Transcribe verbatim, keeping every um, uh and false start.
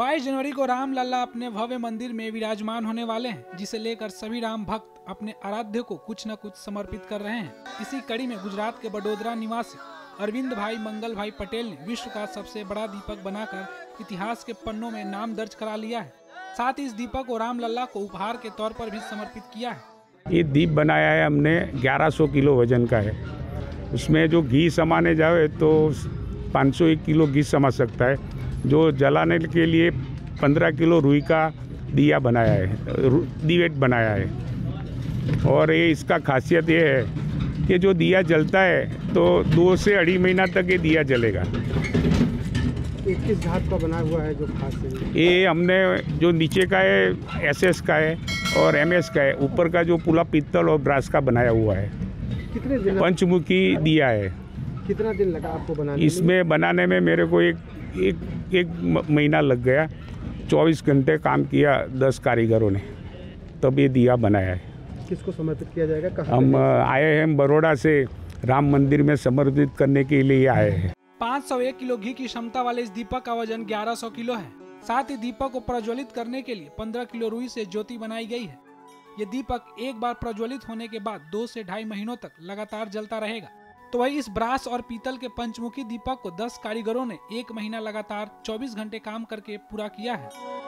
बाईस जनवरी को राम लल्ला अपने भव्य मंदिर में विराजमान होने वाले हैं, जिसे लेकर सभी राम भक्त अपने आराध्य को कुछ न कुछ समर्पित कर रहे हैं। इसी कड़ी में गुजरात के बड़ोदरा निवासी अरविंद भाई मंगल भाई पटेल ने विश्व का सबसे बड़ा दीपक बनाकर इतिहास के पन्नों में नाम दर्ज करा लिया है। साथ ही इस दीपक को राम लल्ला को उपहार के तौर पर भी समर्पित किया है। ये दीप बनाया है हमने ग्यारह सौ किलो वजन का है। उसमें जो घी समाने जाए तो पाँच सौ एक किलो घी समा सकता है। जो जलाने के लिए पंद्रह किलो रुई का दिया बनाया है, दिवेट बनाया है। और ये इसका खासियत ये है कि जो दिया जलता है तो दो से अढ़ी महीना तक ये दिया जलेगा। ये किस धातु का बना हुआ है जो खास है? ये हमने जो नीचे का है एसएस का है और एमएस का है, ऊपर का जो पूरा पीतल और ब्रास का बनाया हुआ है। कितने दिन पंचमुखी दिया है। कितना दिन लगा आपको बनाने इसमें में? बनाने में मेरे को एक एक एक महीना लग गया। चौबीस घंटे काम किया दस कारीगरों ने, तब ये दिया बनाया है। किसको समर्पित किया जाएगा? कहाँ हम आए हैं बड़ौदा से, राम मंदिर में समर्पित करने के लिए आए हैं। पाँच सौ एक किलो घी की क्षमता वाले इस दीपक का वजन ग्यारह सौ किलो है। साथ ही दीपक को प्रज्वलित करने के लिए पंद्रह किलो रुई से ज्योति बनाई गई है। ये दीपक एक बार प्रज्वलित होने के बाद दो से ढाई महीनों तक लगातार जलता रहेगा। तो वही इस ब्रास और पीतल के पंचमुखी दीपक को दस कारीगरों ने एक महीना लगातार चौबीस घंटे काम करके पूरा किया है।